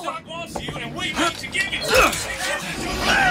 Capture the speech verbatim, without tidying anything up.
Bioshock wants you, and we need to give it to you.